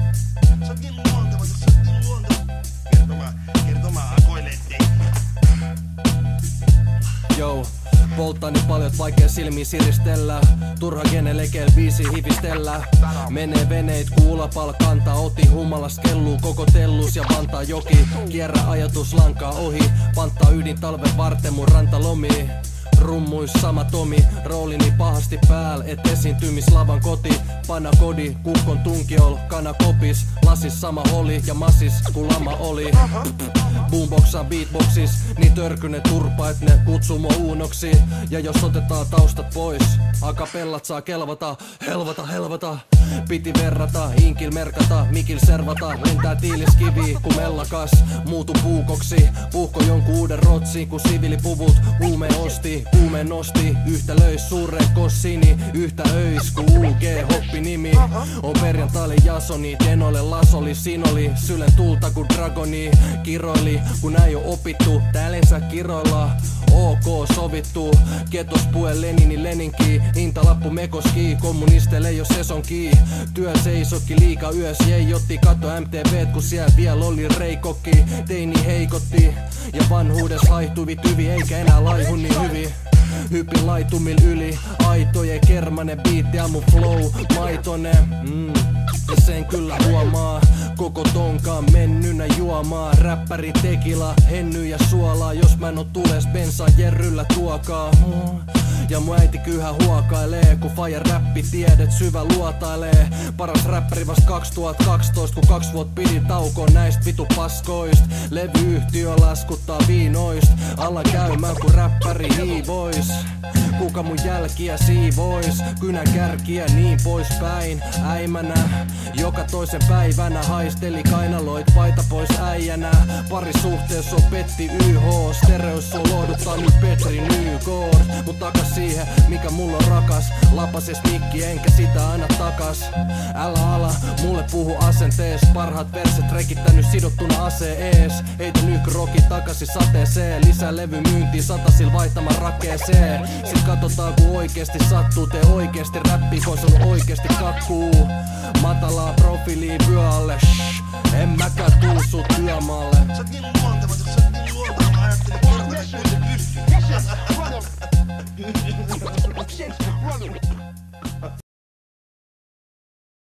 Sä oot niin luonteva, sä oot niin luonteva. Kertomaan akoilee teitä. Jou, polttaa niin paljon, et vaikea silmiin siristellä. Turha genelekel biisi hivistellä. Menee veneet kuulapal kantaa. Oti humalas kelluu koko tellus ja Vantaa joki. Kierrä ajatus lankaa ohi. Panttaa ydin talven varten mun rantalomi. Rummuis sama Tomi, roolini pahasti pääl, et esiintymislavan koti. Panna kodi, kukkon tunkiol, kana kopis. Lasis sama oli ja massis kun lama oli. Boomboxa beatboxis, niin törkynen turpa et ne kutsuu mua uunoksi. Ja jos otetaan taustat pois, akapellat saa kelvata, helvata. Piti verrata, inkil merkata, mikil servata. Lentää tiiliskivi, ku mellakas, muutu puukoksi. Puhko jonkun uuden rotsiin, ku sivilipuvut kuumeen nosti, yhtä löis suurre kossini. Yhtä öis ku UG hoppi nimi. On perjantaille Jasoni, Denolle Lasoli, Sinoli. Sylen tulta ku Dragoni, kiroili kun näin jo opittu. Täälensä kiroilla, OK sovittu. Ketos pue Lenini Leninki, hintalappu mekoski. Kommunisteille ei oo sesonki. Työ seisokki liika yös, ei otti kato MTVt kun siellä vielä oli reikokki. Teini heikotti ja vanhuudes haihtui tyvi eikä enää laihu niin hyvin. Hypin laitumil yli, aitojen kermanen biitti ja mun flow maitone. Ja sen kyllä huomaa, koko tonkaan mennynä juomaa. Räppäri tekila, henny ja suolaa. Jos mä en oo tules bensaa jerryllä tuokaa. Ja mun äiti kyyhä huokailee, kun faija räppi tiedet syvä luotailee. Paras räppäri vast 2012, kun 2 vuotta pidin taukoon näistä vitu paskoist. Levyyhtiö laskuttaa viinoist, alla käymään kun räppäri hiivois. Kuka mun jälkiä siivois, kynä kärkiä niin poispäin. Äimänä, joka toisen päivänä haisteli kainaloit paita pois äijänä. Parisuhteessa on Petti YH, stereossa on lohduttaa nyt Petri Nykort. Mut takas siihen, mikä mulla on rakas. Lapases mikki enkä sitä aina takas. Älä ala, mulle puhu asentees. Parhaat verset rekittänyt sidottuna aseen ees. Heitä nykroki takaisin sateeseen. Lisää levy myyntiin satasil vaihtamaan rakeeseen. Sit katsotaan ku oikeesti sattuu. Tee oikeesti räppi, kun se on oikeesti kakkuu. Matalaa profiiliin vyö alle. En mäkään tuu sut työmaalle. Sä oot niin luonteva, sä oot niin luonteva. Mä ajattelin kertoa, että se pystyy.